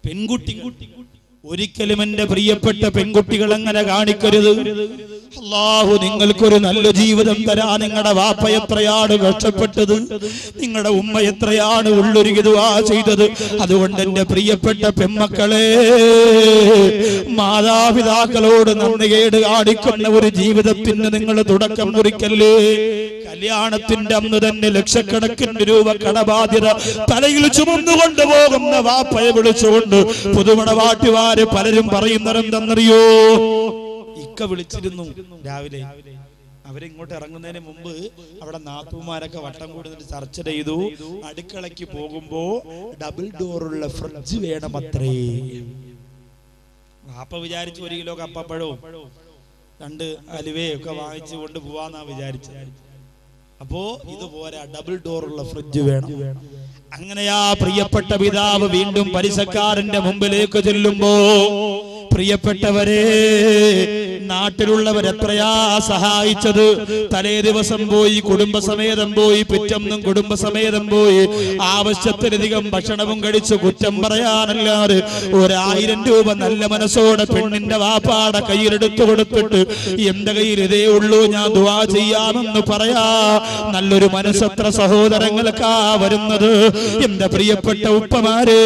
പെൺകുട്ടി ഒരിക്കലും എന്റെ പ്രിയപ്പെട്ട പെൺകുട്ടികൾ അങ്ങനെ കാണിക്കരുത്. അല്ലാഹു നിങ്ങൾക്കൊരു നല്ല ജീവിതം തരാ. നിങ്ങളുടെ വാപ്പ എത്രയാണ് കഷ്ടപ്പെട്ടത്, നിങ്ങളുടെ ഉമ്മ എത്രയാണ് ഉള്ളൊരുക്കി ദുആ ചെയ്തത്. അതുകൊണ്ട് എന്റെ പ്രിയപ്പെട്ട പെൺമക്കളെ, മാതാപിതാക്കളോട് നന്ദികേട് കാണിക്കുന്ന ഒരു ജീവിതത്തിന് നിങ്ങൾ തുടക്കം കുറിക്കല്ലേ. കല്യാണത്തിന്റെ അന്ന് തന്നെ ലക്ഷക്കണക്കിന് രൂപ കടബാധ്യത തലയിൽ ചുമന്നുകൊണ്ട് പോകുന്ന വാപ്പയെ വിളിച്ചുകൊണ്ട് പുതുമണവാട്ടിമാര് പലരും പറയുന്നതെന്തെന്നറിയോ? ഇക്ക വിളിച്ചിരുന്നു രാവിലെ. അവരിങ്ങോട്ട് ഇറങ്ങുന്നതിന് മുമ്പ് അവിടെ നാത്തൂമാരൊക്കെ വട്ടം കൂടുതൽ ചർച്ച ചെയ്തു. അടുക്കളയ്ക്ക് പോകുമ്പോ ഡബിൾ ഡോറുള്ള ഫ്രിഡ്ജ് വേണമത്രേ. വാപ്പ വിചാരിച്ചു 1 കിലോ കപ്പപ്പഴവും 2 അലുവയും ഒക്കെ വാങ്ങിച്ചു കൊണ്ട് പോവാന്നാ വിചാരിച്ചത്. അപ്പോ ഇത് പോരാ, ഡബിൾ ഡോറുള്ള ഫ്രിഡ്ജ് വേണം. അങ്ങനെയാ പ്രിയപ്പെട്ട പിതാവ് വീണ്ടും പലിശക്കാരന്റെ മുമ്പിലേക്ക് ചെല്ലുമ്പോ, പ്രിയപ്പെട്ടവരെ, നാട്ടിലുള്ളവരെത്രയാ സഹായിച്ചത്. തലേ ദിവസം പോയി കുടുംബസമേതം പോയി, പിറ്റന്നും കുടുംബസമേതം പോയി, ആവശ്യത്തിലധികം ഭക്ഷണവും കഴിച്ച് കുറ്റം പറയാനല്ലാതെ 1000 രൂപ നല്ല മനസ്സോടെ പെണ്ണിന്റെ വാപ്പാടെ കയ്യിലെടുത്തു കൊടുത്തിട്ട് എന്റെ കയ്യിൽ ഇതേ ഉള്ളൂ, ഞാൻ ദുആ ചെയ്യാമെന്ന് പറയാ നല്ലൊരു മനസ്സത്ര സഹോദരങ്ങൾക്കാ വരുന്നത്. എന്റെ പ്രിയപ്പെട്ട ഉപ്പമാരെ,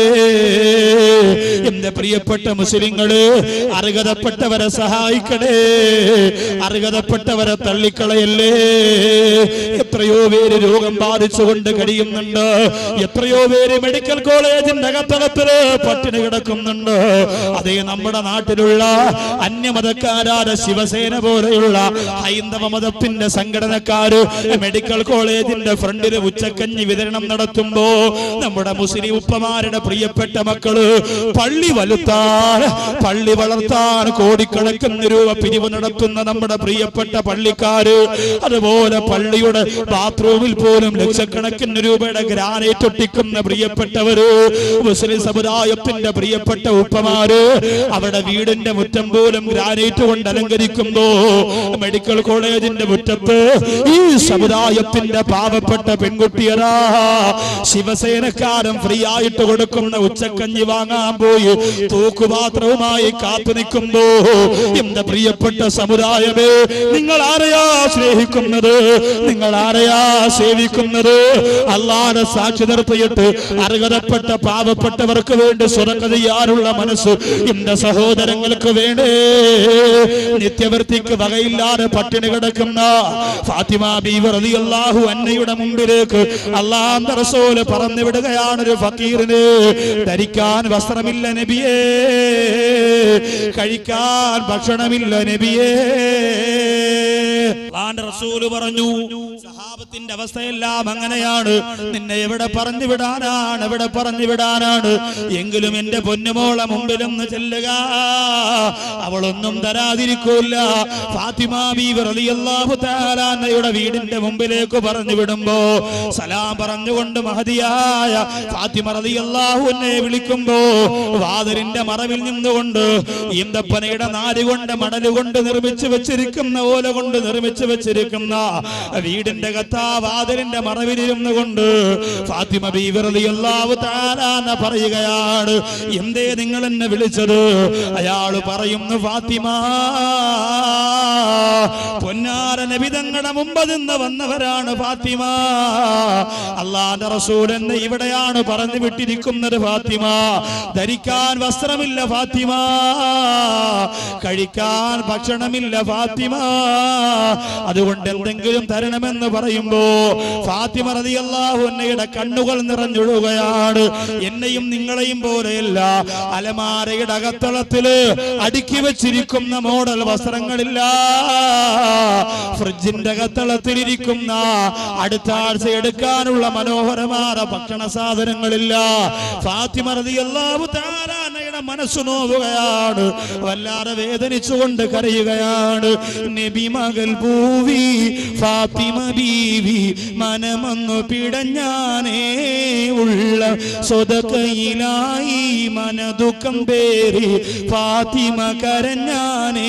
എന്റെ പ്രിയപ്പെട്ട മുസ്ലിങ്ങള്, അർഹതപ്പെട്ടവരെ സഹായിക്കണേ, അർഹതപ്പെട്ടവരെ തള്ളിക്കളയല്ലേ. എത്രയോ പേര് രോഗം ബാധിച്ചുകൊണ്ട് കഴിയുന്നുണ്ട്. എത്രയോ പേര് മെഡിക്കൽ കോളേജിന്റെ അകത്തളത്തില് പട്ടിണി കിടക്കുന്നുണ്ട്. അതേ നമ്മുടെ നാട്ടിലുള്ള അന്യമതക്കാരായ ശിവസേന പോലെയുള്ള ഹൈന്ദവ മതത്തിന്റെ സംഘടനക്കാര് മെഡിക്കൽ കോളേജിന്റെ ഫ്രണ്ടില് ഉച്ചക്കഞ്ഞി വിതരണം നടത്തുമ്പോ നമ്മുടെ മുസ്ലിം ഉപ്പമാരുടെ പ്രിയപ്പെട്ട മക്കള് പള്ളി വലുത്താൻ, പള്ളി വളർത്താൻ കോടിക്കണക്കിന് രൂപ പിരിവ് നടത്തുന്ന നമ്മുടെ പ്രിയപ്പെട്ട പള്ളിക്കാര്, അതുപോലെ പള്ളിയുടെ ബാത്റൂമിൽ പോലും ലക്ഷക്കണക്കിന് രൂപയുടെ ഗ്രാനൈറ്റ് ഒട്ടിക്കുന്ന പ്രിയപ്പെട്ടവര്, മുസ്ലിം സമുദായത്തിന്റെ പ്രിയപ്പെട്ട ഉപ്പമാര് അവരുടെ വീടിന്റെ മുറ്റം പോലും ഗ്രാനൈറ്റ് കൊണ്ട് അലങ്കരിക്കുമ്പോ മെഡിക്കൽ കോളേജിന്റെ മുറ്റത്ത് ഈ സമുദായത്തിന്റെ പാവപ്പെട്ട പെൺകുട്ടിയരാ ശിവസേനക്കാരൻ ഫ്രീ ആയിട്ട് കൊടുക്കുന്ന ഉച്ചക്കഞ്ഞി വാങ്ങാൻ പോയി തൂക്കുപാത്രവുമായി കാത്തു നിൽക്കുമ്പോ, എന്റെ പ്രിയപ്പെട്ട സമുദായമേ, നിങ്ങൾ ആരെയാ സ്നേഹിക്കുന്നത്, നിങ്ങൾ ആരെയാ സേവിക്കുന്നത്? അല്ലാഹുവിനെ സാക്ഷി നിർത്തിയിട്ട് അർഹതപ്പെട്ട പാവപ്പെട്ടവർക്ക് വേണ്ടി സ്വതക്ക ചെയ്യാനുള്ള മനസ്സ് എന്റെ സഹോദരങ്ങൾക്ക് വേണ്ടേ. നിത്യവൃത്തിക്ക് വകയില്ലാതെ പട്ടിണി കിടക്കുന്ന ഫാത്തിമ ബീവി റളിയല്ലാഹു അൻഹയുടെ മുമ്പിലേക്ക് അല്ലാഹുവിന്റെ റസൂൽ പറഞ്ഞു വിടുകയാണ്, ഒരു ഫക്കീറിന് ധരിക്കാൻ വസ്ത്രമില്ല നബിയേ, കഴിക്കാൻ ഭക്ഷണമില്ല നബിയേ. അല്ലാഹുവിന്റെ റസൂൽ പറഞ്ഞു, സഹാബത്തിന്റെ അവസ്ഥയെല്ലാം അങ്ങനെയാണ്. നിന്നെ എവിടെ പറഞ്ഞു വിടാനാണ്, എവിടെ പറഞ്ഞു വിടാനാണ്? എങ്കിലും എന്റെ പൊന്നുമോളെ മുമ്പിലൊന്ന് ചെല്ലുക, അവളൊന്നും തരാതിരിക്കൂല. ഫാത്തിമ ബീവി റളിയല്ലാഹു തആല അൻഹയുടെ വീടിന്റെ മുമ്പിലേക്ക് പറഞ്ഞു വിടുമ്പോ സലാം പറഞ്ഞുകൊണ്ട് മഹദിയായ ഫാത്തിമ റളിയല്ലാഹു അൻഹയെ വിളിക്കുമ്പോ വാതിലിന്റെ മറവിൽ നിന്നുകൊണ്ട് ഈന്തപ്പനയുടെ നാരുകൊണ്ട് മണലുകൊണ്ട് നിർമ്മിച്ചു വെച്ചിരിക്കുന്ന ഓല കൊണ്ട് നിർമ്മിച്ചു വെച്ചിരിക്കുന്ന വീടിന്റെ വാതിലിന്റെ മറവിലിരുന്നു കൊണ്ട് ഫാത്തിമ ബീവി റളിയല്ലാഹു തആല അൻഹ പറയുകയാണ്, എന്തേ നിങ്ങൾ എന്നെ വിളിച്ചത്? അയാൾ പറയുന്നു, ഫാത്തിമ, പൊന്നാര നബി തങ്ങളുടെ മുമ്പ് നിന്ന് വന്നവരാണ് ഫാത്തിമ. അല്ലാഹുവിന്റെ റസൂൽ എന്നെ ഇവിടെയാണ് പറഞ്ഞു വിട്ടിരിക്കുന്നത് ഫാത്തിമ. ധരിക്കാൻ വസ്ത്രമില്ല ഫാത്തിമ, കഴിക്കാൻ ഭക്ഷണമില്ല ഫാത്തിമ, അതുകൊണ്ട് എന്തെങ്കിലും തരണമെന്ന് പറയുമ്പോ ഫാത്തിമ റളിയല്ലാഹു അൻഹയുടെ കണ്ണുകൾ നിറഞ്ഞൊഴുകയാണ്. എന്നെയും നിങ്ങളെയും പോലെയല്ല, അലമാരയുടെ അകത്തളത്തില് അടുക്കി വെച്ചിരിക്കുന്ന മോഡൽ വസ്ത്രങ്ങളില്ല, ഫ്രിഡ്ജിന്റെ അകത്തളത്തിലിരിക്കുന്ന അടുത്ത ആഴ്ച എടുക്കാനുള്ള മനോഹരമായ ഭക്ഷണ സാധനങ്ങളില്ല. ഫാത്തിമ റളിയല്ലാഹു തആല അൻഹയുടെ മനസ്സ് നോവുകയാണ്, വല്ലാതെ വേദനിച്ചുകൊണ്ട് കരയുകയാണ്. നബി മകൾ പൂവി ഫാത്തിമ ബീവി മനമൊന്നു പിടഞ്ഞാനേ ഉള്ള സ്വതക്കയിലായി മനദുഃഖം പേറി ഫാത്തിമ കരഞ്ഞാനേ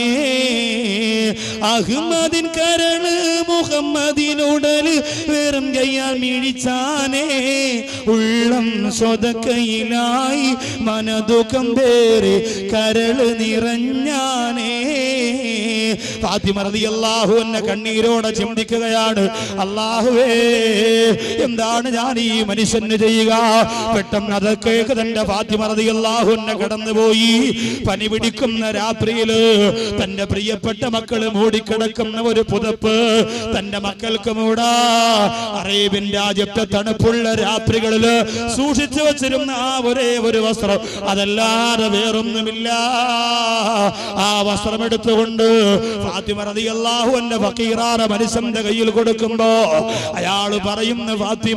അഹ്മദിൻ കരള് മുഹമ്മദിനുടല് വെറും കയ്യാൽ മിഴിച്ചാനേ ഉള്ളം സ്വതക്കയിലായി മനദുഃഖം പേറി കരള് നിറഞ്ഞാനേ ഫാത്തിമ റളിയല്ലാഹു അൻഹ കണ്ണീരോടെ ചിന്തിക്കുകയാണ്, അല്ലാഹുവേ എന്താണ് ഞാൻ ഈ മനുഷ്യന് ചെയ്യുക? പെട്ടെന്ന് അതൊക്കെ തന്റെ ഫാത്തിമ റളിയല്ലാഹു അൻഹ കടന്നുപോയി. പനി പിടിക്കുന്ന രാത്രിയില് തന്റെ പ്രിയപ്പെട്ട മക്കള് മൂടിക്കിടക്കുന്ന ഒരു പുതപ്പ് തന്റെ മക്കൾക്ക് മൂടാ. അറേബ്യൻ രാജ്യത്തെ തണുപ്പുള്ള രാത്രികളില് സൂക്ഷിച്ചു വച്ചിരുന്ന ആ ഒരേ ഒരു വസ്ത്രം, അതല്ലാതെ വേറൊന്നുമില്ല. ആ വസ്ത്രം എടുത്തുകൊണ്ട് ഫാത്തിമ റളിയല്ലാഹു അൻഹ ഫഖീറാന മനുഷ്യന്റെ കയ്യിൽ കൊടുക്കുമ്പോ അയാള് പറയുന്നു, ഫാത്തിമ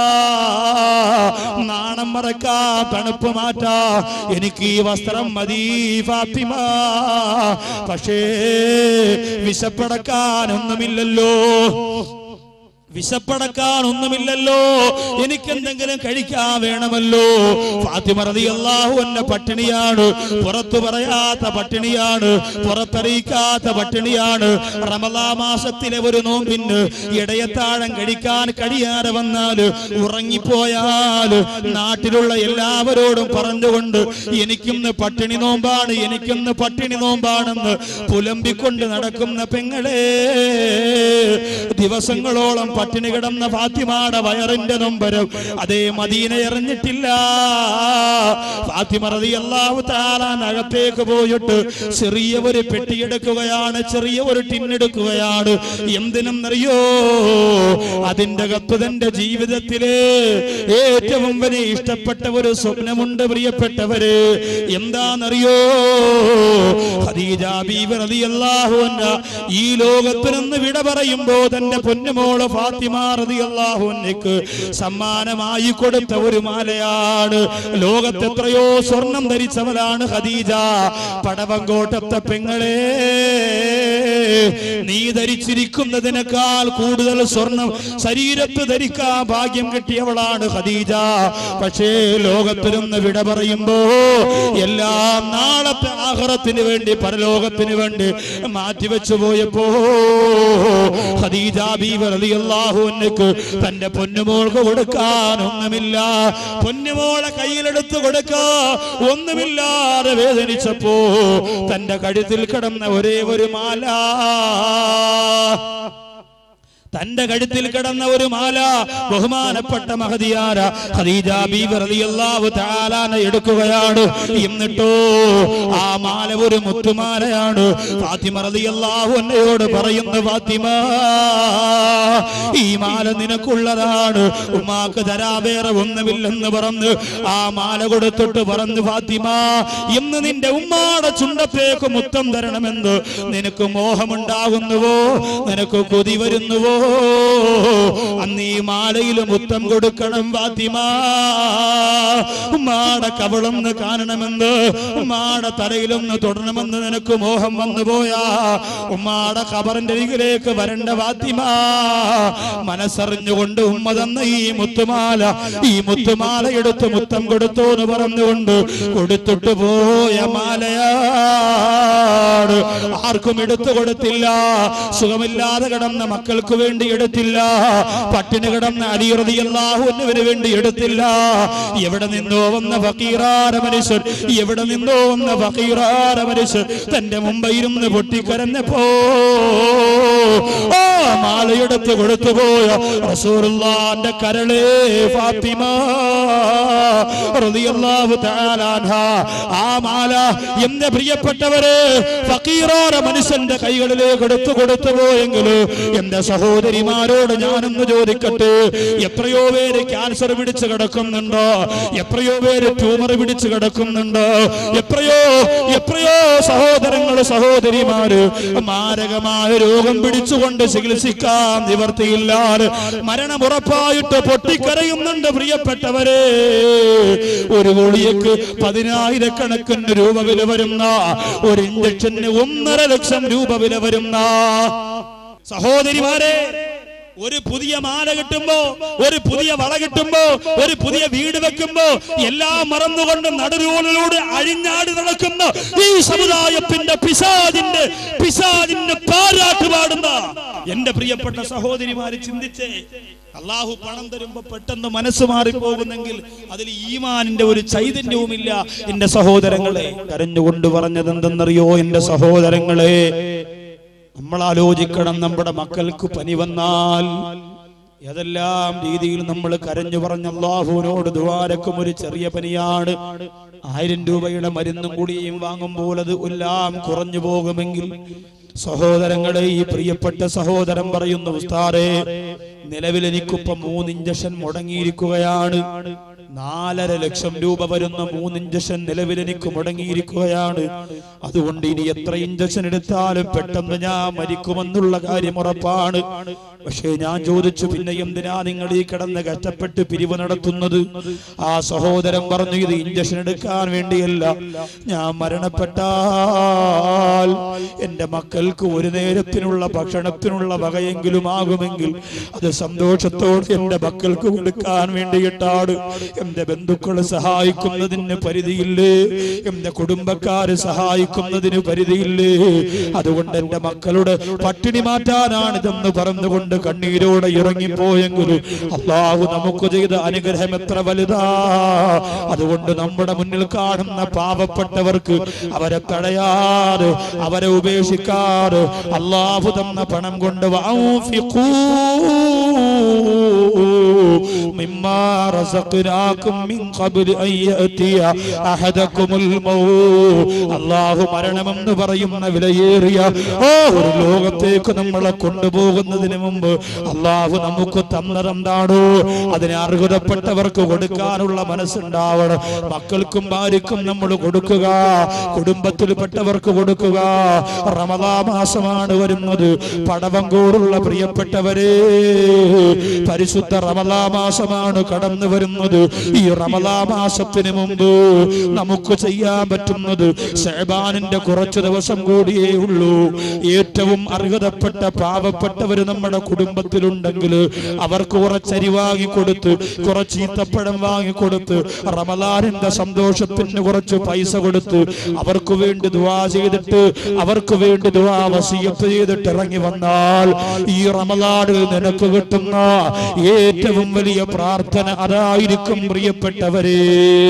നാണം മറക്കാ, തണുപ്പ് മാറ്റാ, എനിക്ക് ഈ വസ്ത്രം മതി ഫാത്തിമ. പക്ഷേ വിശപ്പടക്കാനൊന്നുമില്ലല്ലോ, വിശപ്പടക്കാനൊന്നുമില്ലല്ലോ, എനിക്കെന്തെങ്കിലും കഴിക്കാൻ വേണമല്ലോ. ഫാത്തിമ റളിയല്ലാഹു അൻഹ പട്ടിണിയാണ്, പുറത്തു പറയാത്ത പട്ടിണിയാണ്, പുറത്തറിയിക്കാത്ത പട്ടിണിയാണ്. റമളാൻ മാസത്തിലെ ഒരു നോമ്പിന് ഇടയത്താഴം കഴിക്കാൻ കഴിയാതെ വന്നാൽ, ഉറങ്ങിപ്പോയാൽ നാട്ടിലുള്ള എല്ലാവരോടും പറഞ്ഞുകൊണ്ട് എനിക്കിന്ന് പട്ടിണി നോമ്പാണ്, എനിക്കിന്ന് പട്ടിണി നോമ്പാണെന്ന് പുലമ്പിക്കൊണ്ട് നടക്കുന്ന പെങ്ങളെ, ദിവസങ്ങളോളം പട്ടിണി കിടന്ന ഫാത്തിമയുടെ വയറിന്റെ നൊമ്പരം അതേ മദീന എറിഞ്ഞിട്ടില്ല. ഫാത്തിമ റളിയല്ലാഹു തആല അകത്തേക്ക് പോയിട്ട് ചെറിയ ഒരു പെട്ടിയെടുക്കുകയാണ്, ചെറിയ ഒരു ടിന്നെടുക്കുകയാണ്. എന്തിനെന്നറിയോ? അതിന്റെ അകത്ത് തന്റെ ജീവിതത്തിലെ ഏറ്റവും വലിയ ഇഷ്ടപ്പെട്ട ഒരു സ്വപ്നമുണ്ട് പ്രിയപ്പെട്ടവര്. എന്താണെന്നറിയോ? ഖദീജ ബീവി റളിയല്ലാഹു അൻഹ ഈ ലോകത്തിൽ നിന്ന് വിട പറയുമ്പോ തന്റെ പൊന്നുമോള് ഫാത്തിമ റളിയല്ലാഹു അൻഹയ്ക്ക് സമ്മാനമായി കൊടുത്ത ഒരു മാലയാണ്. ലോകത്ത് എത്രയോ സ്വർണം ധരിച്ചവളാണ് ഖദീജ. പടവങ്കോട്ടത്തെ പെങ്ങളെ, നീ ധരിച്ചിരിക്കുന്നതിനേക്കാൾ കൂടുതൽ സ്വർണം ശരീരത്ത് ധരിക്കാൻ ഭാഗ്യം കിട്ടിയവളാണ് ഖദീജ. പക്ഷേ ലോകത്തിൽ നിന്ന് വിട പറയുമ്പോ എല്ലാം നാളത്തെ ആഖിറത്തിന് വേണ്ടി, പരലോകത്തിന് വേണ്ടി മാറ്റിവെച്ചു പോയപ്പോ ഖദീജ ബീവി റളിയല്ലാഹു അൻഹയ്ക്ക് തന്റെ പൊന്നുമോൾക്ക് കൊടുക്കാൻ ഒന്നുമില്ല. പൊന്നുമോളെ കയ്യിലെടുത്ത് കൊടുക്കാ ഒന്നുമില്ലാതെ വേദനിച്ചപ്പോ തന്റെ കഴുത്തിൽ കിടന്ന ഒരേ ഒരു മാല, തന്റെ കഴുത്തിൽ കിടന്ന ഒരു മാല ബഹുമാനപ്പെട്ട മഹദിയാര ഖദീജ ബീവി റളിയല്ലാഹു തആല എടുക്കുകയാണ്. എന്നിട്ടോ ആ മാല ഒരു മുത്തുമാലയാണ്. ഫാത്തിമ റളിയല്ലാഹു അൻഹയോട് പറയുന്നു, ഫാത്തിമ ഈ മാല നിനക്കുള്ളതാണ്, ഉമ്മാക്ക് തരാ വേറെ ഒന്നുമില്ലെന്ന് പറഞ്ഞ് ആ മാല കൊടുത്തിട്ട് പറഞ്ഞു, ഫാത്തിമ ഇന്ന് നിന്റെ ഉമ്മാടെ ചുണ്ടത്തേക്ക് മുത്തം തരണമെന്ന് നിനക്ക് മോഹമുണ്ടാകുന്നുവോ, നിനക്ക് കൊതി വരുന്നുവോ? അന്ന് ഈ മാലയിൽ മുത്തം കൊടുക്കണം ഫാത്തിമ. ഉമ്മാടെ കവളൊന്ന് കാണണമെന്ന്, ഉമ്മാടെ തലയിലൊന്ന് തൊടണമെന്ന് നിനക്ക് മോഹം വന്നു പോയാ ഉമ്മാടെ ഖബറിന്റെ അരികിലേക്ക് വരണ്ട ഫാത്തിമ. മനസ്സറിഞ്ഞുകൊണ്ട് ഉമ്മ തന്ന ഈ മുത്തുമാല, ഈ മുത്തുമാല എടുത്ത് മുത്തം കൊടുത്തോ എന്ന് പറഞ്ഞുകൊണ്ട് കൊടുത്തിട്ട് പോയ മാലയാണ്. ആർക്കും എടുത്തു കൊടുത്തില്ല. സുഖമില്ലാതെ കിടന്ന മക്കൾക്ക് വേണ്ടി എടുത്തില്ല, പട്ടിണി കിടന്ന അലി റളിയല്ലാഹു അൻഹുവിന് വേണ്ടി എടുത്തില്ല. എവിടെ നിന്നോ വന്ന ഫഖീറാന മനുഷ്യൻ, എവിടെ നിന്നോ വന്ന ഫഖീറാന മനുഷ്യൻ തന്റെ മുമ്പിലിരുന്ന് പൊട്ടിക്കരഞ്ഞപ്പോ ആ മാലയെടുത്ത് കൊടുത്തുപോയ റസൂലുള്ളാഹിന്റെ കരളേ ഫാത്തിമ റളിയല്ലാഹു തആല അൻഹ. ആ മാല എന്റെ പ്രിയപ്പെട്ടവരെ ഫഖീറാന മനുഷ്യന്റെ കൈകളിലേക്ക് എടുത്തു കൊടുത്തുപോയെങ്കിൽ എന്റെ സഹോദരിമാരോട് ഞാനൊന്ന് ചോദിക്കട്ടെ, എത്രയോ പേര് ക്യാൻസർ പിടിച്ച് കിടക്കുന്നുണ്ടോ, എത്രയോ പേര് ട്യൂമർ പിടിച്ച് കിടക്കുന്നുണ്ടോ, എത്രയോ സഹോദരങ്ങള് സഹോദരിമാര് മാരകമായ രോഗം പിടിച്ചുകൊണ്ട് ചികിത്സിക്കാൻ നിവർത്തിയില്ലാതെ മരണമുറപ്പായിട്ട് പൊട്ടിക്കരയുന്നുണ്ട് പ്രിയപ്പെട്ടവരെ. ഒരു ഗുളികയ്ക്ക് 10,000 രൂപ വില വരുന്ന, ഒരു ഇഞ്ചക്ഷന് 1.5 ലക്ഷം രൂപ വില വരുന്ന സഹോദരിമാരെ, ഒരു പുതിയ മാല കിട്ടുമ്പോ, ഒരു പുതിയ വള കിട്ടുമ്പോ, ഒരു പുതിയ വീട് വെക്കുമ്പോ എല്ലാം മറന്നുകൊണ്ട് നടുരോളിലൂടെ അഴിഞ്ഞാടി നടക്കുന്ന ഈ സമുദായത്തിന്റെ പിശാചിന്റെ പാരാട്ട് പാടുന്ന എന്റെ പ്രിയപ്പെട്ട സഹോദരിമാര് ചിന്തിച്ചേ. അള്ളാഹു പണം തരുമ്പോ പെട്ടെന്ന് മനസ്സ് മാറിപ്പോകുന്നെങ്കിൽ അതിൽ ഈമാനിന്റെ ഒരു ചൈതന്യവുമില്ല. എന്റെ സഹോദരങ്ങളെ, കരഞ്ഞുകൊണ്ട് പറഞ്ഞത് എന്തെന്നറിയോ? എന്റെ സഹോദരങ്ങളെ, നമ്മൾ ആലോചിക്കണം, നമ്മുടെ മക്കൾക്ക് പനി വന്നാൽ ഏതെല്ലാം രീതിയിൽ നമ്മൾ കരഞ്ഞു പറഞ്ഞ അല്ലാഹുവിനോട് ദുആരക്കും. ഒരു ചെറിയ പനിയാണ്, 1000 രൂപയുടെ മരുന്നും കൂടിയും വാങ്ങുമ്പോൾ അത് എല്ലാം കുറഞ്ഞു പോകുമെങ്കിൽ, സഹോദരങ്ങളെ, ഈ പ്രിയപ്പെട്ട സഹോദരൻ പറയുന്നു, ഉസ്താദേ, നിലവിൽ എനിക്കിപ്പം 3 ഇഞ്ചക്ഷൻ മുടങ്ങിയിരിക്കുകയാണ്. 4.5 ലക്ഷം രൂപ വരുന്ന 3 ഇഞ്ചക്ഷൻ നിലവിൽ എനിക്ക് മുടങ്ങിയിരിക്കുകയാണ്. അതുകൊണ്ട് ഇനി എത്ര ഇഞ്ചക്ഷൻ എടുത്താലും പെട്ടെന്ന് ഞാൻ മരിക്കുമെന്നുള്ള കാര്യം ഉറപ്പാണ്. പക്ഷേ ഞാൻ ചോദിച്ചു, പിന്നെ എന്തിനാ നിങ്ങൾ ഈ കിടന്ന് കഷ്ടപ്പെട്ട് പിരിവ് നടത്തുന്നത്? ആ സഹോദരൻ പറഞ്ഞു, ഇത് ഇഞ്ചക്ഷൻ എടുക്കാൻ വേണ്ടിയല്ല. ഞാൻ മരണപ്പെട്ടാൽ എന്റെ മക്കൾക്ക് ഒരു നേരത്തിനുള്ള ഭക്ഷണത്തിനുള്ള വകയെങ്കിലും ആകുമെങ്കിൽ അത് സന്തോഷത്തോടെ എന്റെ മക്കൾക്ക് കൊടുക്കാൻ വേണ്ടിയിട്ടാണ്. എന്റെ ബന്ധുക്കളെ സഹായിക്കുന്നതിന് പരിധിയില്ലേ, എന്റെ കുടുംബക്കാരെ സഹായിക്കുന്നതിന് പരിധിയില്ലേ. അതുകൊണ്ട് എന്റെ മക്കളുടെ പട്ടിണി മാറ്റാനാണിതെന്ന് പറഞ്ഞുകൊണ്ട് കണ്ണീരോടെ ഇറങ്ങിപ്പോയെങ്കിൽ അല്ലാഹു നമുക്ക് ചെയ്ത അനുഗ്രഹം എത്ര വലുതാ. അതുകൊണ്ട് നമ്മുടെ മുന്നിൽ കാണുന്ന പാവപ്പെട്ടവർക്ക് അവരെ തടയാതെ, അവരെ ഉപേക്ഷിക്കാതെ അല്ലാഹു തന്ന പണം കൊണ്ട് മിമ്മാ റസഖ്നാകും മിൻ ഖബ്ലി അൻ യഅതിയ അഹദകുമുൽ മൗത്. അല്ലാഹു മരണമെന്ന് പറയുന്ന വിലയേറിയ ഒരു ലോകത്തേക്ക് നമ്മളെ കൊണ്ടുപോകുന്നതിന് മുമ്പ് അല്ലാഹു നമുക്ക് തന്നതെന്താണോ അതിനെ അർഹതപ്പെട്ടവർക്ക് കൊടുക്കാനുള്ള മനസ്സുണ്ടാവണം. മക്കൾക്കും ഭാര്യക്കും നമ്മൾ കൊടുക്കുക, കുടുംബത്തിൽപ്പെട്ടവർക്ക് കൊടുക്കുക. റമദാൻ മാസമാണ് വരുന്നത്. പടവങ്കോടുള്ള പ്രിയപ്പെട്ടവരെ, പരിശുദ്ധ റമദാൻ മാസമാണ് കടന്നു വരുന്നത്. ഈ റമദാൻ മാസത്തിന് മുമ്പ് നമുക്ക് ചെയ്യാൻ പറ്റുന്നത് ശഅബാനിന്റെ കുറച്ച് ദിവസം കൂടിയേ ഉള്ളൂ. ഏറ്റവും അർഹതപ്പെട്ട പാവപ്പെട്ടവര് നമ്മുടെ കുടുംബത്തിലുണ്ടെങ്കിൽ അവർക്ക് കുറച്ചരി വാങ്ങിക്കൊടുത്ത്, കുറച്ച് ഈത്തപ്പഴം വാങ്ങിക്കൊടുത്ത്, റമദാനിന്റെ സന്തോഷത്തിന് കുറച്ച് പൈസ കൊടുത്ത് അവർക്ക് വേണ്ടി ദുആ ചെയ്തിട്ട്, അവർക്ക് വേണ്ടി ദുആ വസിയത്ത് ചെയ്തിട്ട് ഇറങ്ങി വന്നാൽ ഈ റമദാനിൽ നിനക്ക് കിട്ടുന്ന ഏറ്റവും വലിയ പ്രാർത്ഥന അതായിരിക്കും പ്രിയപ്പെട്ടവരെ.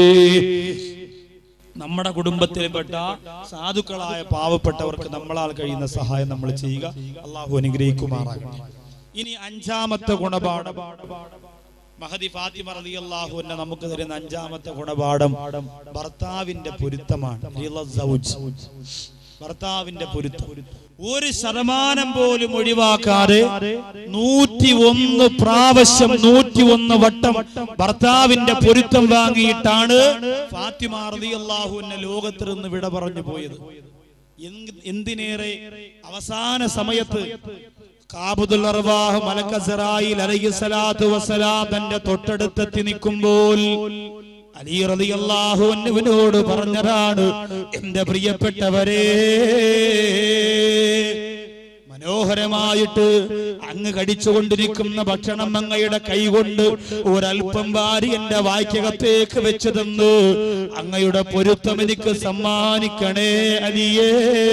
നമ്മുടെ കുടുംബത്തിൽപ്പെട്ട സാധുക്കളായ പാവപ്പെട്ടവർക്ക് നമ്മളാൽ കഴിയുന്ന സഹായം നമ്മൾ ചെയ്യുക. അല്ലാഹു അനുഗ്രഹിക്കുമാറാകട്ടെ. ഇനി 5ാമത്തെ ഗുണപാഠം, മഹദി ഫാത്തിമ റളിയല്ലാഹു അൻഹ നമുക്ക് തരുന്ന 5ാമത്തെ ഗുണപാഠം ഭർത്താവിന്റെ പൊരുത്തമാണ്. ഭർത്താവിന്റെ പൊരുത്തം 1% പോലും ഒഴിവാക്കാതെ 101 പ്രാവശ്യം 101 വട്ടം ഭർത്താവിന്റെ പൊരുത്തം വാങ്ങിയിട്ടാണ് ഫാത്തിമ റളിയല്ലാഹു അൻഹ ലോകത്തിൽ നിന്ന് വിട പറഞ്ഞു പോയത്. എന്തിനേറെ അവസാന സമയത്ത് ഖാബിദുൽ അർവാഹ് മലക്ക് അസ്റായീൽ അലൈഹിസ്സലാത്തു വസ്സലാം തന്റെ തൊട്ടടുത്തെത്തി നിൽക്കുമ്പോൾ അലി റളിയല്ലാഹു അൻഹുവിനോട് പറഞ്ഞതാണ്, എന്റെ പ്രിയപ്പെട്ടവരെ, മനോഹരമായിട്ട് അങ്ങ് കടിച്ചുകൊണ്ടിരിക്കുന്ന ഭക്ഷണം അങ്ങയുടെ കൈകൊണ്ട് ഒരൽപ്പം വാരി എന്റെ വായ്ക്കകത്തേക്ക് വെച്ചു തന്നു അങ്ങയുടെ പൊരുത്തം എനിക്ക് സമ്മാനിക്കണേ അലിയേ.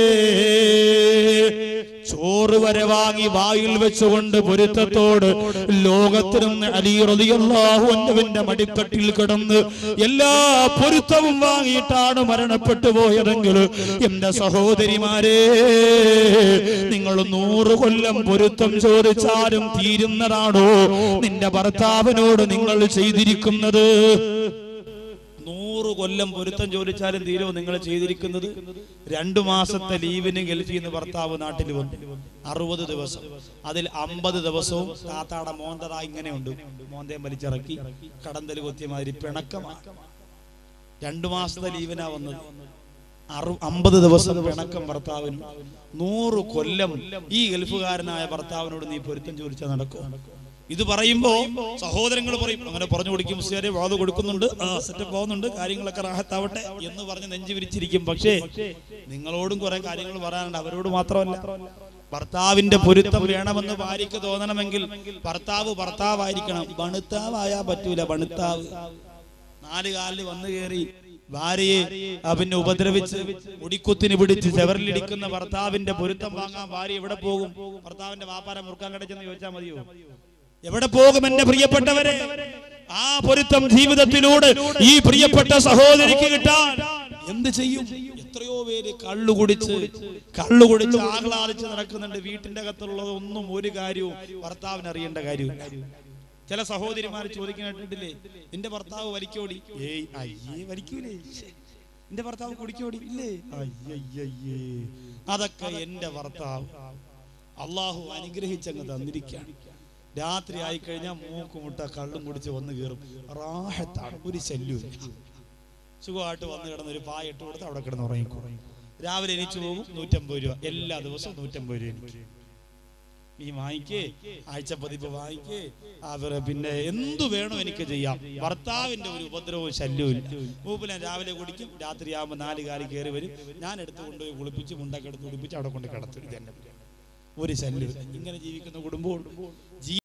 ചോറ് വരെ വാങ്ങി വായിൽ വെച്ചുകൊണ്ട് പൊരുത്തത്തോട് ലോകത്തിനും അലി റളിയല്ലാഹു അൻഹുവിന്റെ മടിത്തട്ടിൽ കിടന്ന് എല്ലാ പൊരുത്തവും വാങ്ങിയിട്ടാണ് മരണപ്പെട്ടു പോയതെങ്കിൽ എന്റെ സഹോദരിമാരെ, നിങ്ങൾ 100 കൊല്ലം പൊരുത്തം ചോദിച്ചാലും തീരുന്നതാണോ നിന്റെ ഭർത്താവിനോട് നിങ്ങൾ ചെയ്തിരിക്കുന്നത്? 100 കൊല്ലം പൊരുത്തം ചോദിച്ചാലും തീരുമോ നിങ്ങൾ ചെയ്തിരിക്കുന്നത്? 2 മാസത്തെ ലീവിന് ഗൾഫിൽ നിന്ന് ഭർത്താവ് നാട്ടിൽ വന്നു, 60 ദിവസം. അതിൽ 50 ദിവസവും താത്താടെ മോന്തറ ഇങ്ങനെയുണ്ട്, മോന്തയും വലിച്ചിറക്കി കടന്തൽ കൊത്തിയമാതിരി പിണക്കമാണ്. 2 മാസത്തെ ലീവിനാ വന്നത്, 50 ദിവസം പിണക്കം ഭർത്താവിന്. 100 കൊല്ലം ഈ ഗൾഫുകാരനായ ഭർത്താവിനോട് നീ പൊരുത്തം ചോദിച്ചാൽ നടക്കും? ഇത് പറയുമ്പോ സഹോദരങ്ങൾ പറയും, അങ്ങനെ പറഞ്ഞു കൊടുക്കും, മുസ്ലിയാരെ വാത് കൊടുക്കുന്നുണ്ട്, സെറ്റപ്പ് പോകുന്നുണ്ട്, കാര്യങ്ങളൊക്കെ റാഹത്താവട്ടെ എന്ന് പറഞ്ഞ് നെഞ്ചു വിരിച്ചിരിക്കും. പക്ഷേ നിങ്ങളോടും കുറെ കാര്യങ്ങൾ പറയാനുണ്ട്, അവരോട് മാത്രമല്ല. ഭർത്താവിന്റെ പൊരുത്തം വേണമെന്ന് ഭാര്യയ്ക്ക് തോന്നണമെങ്കിൽ ഭർത്താവായിരിക്കണം. ബണുത്താവായാ പറ്റൂല. ബണുത്താവ് 4 കാലിൽ വന്നു കയറി ഭാര്യയെ പിന്നെ ഉപദ്രവിച്ച് മുടിക്കുത്തിന് പിടിച്ച് ചെവറിലിടിക്കുന്ന ഭർത്താവിന്റെ പൊരുത്തം വാങ്ങാൻ ഭാര്യ എവിടെ പോകും? ഭർത്താവിന്റെ വാപ്പാരെ മുറുക്കാൻ കടച്ചെന്ന് ചോദിച്ചാൽ മതിയോ? എവിടെ പോകും എന്റെ പ്രിയപ്പെട്ടവരെ? ആ പൊരുത്തം ജീവിതത്തിലൂടെ ഈ പ്രിയപ്പെട്ട സഹോദരിക്ക് കിട്ടാൻ എന്ത് ചെയ്യും? എത്രയോ പേര് കള്ളുകുടിച്ച് ആഹ്ലാദിച്ച് നടക്കുന്നുണ്ട്. വീട്ടിന്റെ അകത്തുള്ളത് ഒന്നും ഒരു കാര്യവും ഭർത്താവിന് അറിയേണ്ട കാര്യമില്ല. ചില സഹോദരിമാർ ചോദിക്കുന്നില്ലേ, നിന്റെ ഭർത്താവ് വലിക്കോടി? ഏയ് അയ്യേ വലിക്കൂലേ. നിന്റെ ഭർത്താവ് കുടിക്കോടി? ഇല്ലേ. അയ്യയ്യേ, അതൊക്കെ എന്റെ ഭർത്താവ് അള്ളാഹു അനുഗ്രഹിച്ചങ്ങ് തന്നിരിക്കുകയാണ്. രാത്രി ആയിക്കഴിഞ്ഞാൽ മൂക്കുമുട്ട കള്ളും കുടിച്ച് വന്ന് കയറും. റാഹത്താണ്, ഒരു ശല്യവും. സുഖമായിട്ട് വന്ന് കിടന്ന് ഒരു പായ ഇട്ട് കൊടുത്ത് അവിടെ കിടന്ന് ഉറങ്ങിക്കോ. രാവിലെ എണീച്ചു പോകും. 150 രൂപ എല്ലാ ദിവസവും. 150 രൂപ നീ വാങ്ങിക്കേ, ആഴ്ചപ്പതിപ്പ് വാങ്ങിക്കേ. പിന്നെ എന്തു വേണോ എനിക്ക് ചെയ്യാം. ഭർത്താവിന്റെ ഒരു ഉപദ്രവവും ശല്യവും ഇല്ല. മൂപ്പിലെ രാവിലെ കുടിക്കും, രാത്രിയാകുമ്പോൾ 4 കാലി കയറി വരും. ഞാൻ എടുത്ത് കൊണ്ടുപോയി കുളിപ്പിച്ച് മുണ്ടൊക്കെ എടുത്ത് കുളിപ്പിച്ച് അവിടെ കൊണ്ട് കിടത്തും. ഇതെന്നെ ഒരു ശല്യം. ഇങ്ങനെ ജീവിക്കുന്ന കുടുംബം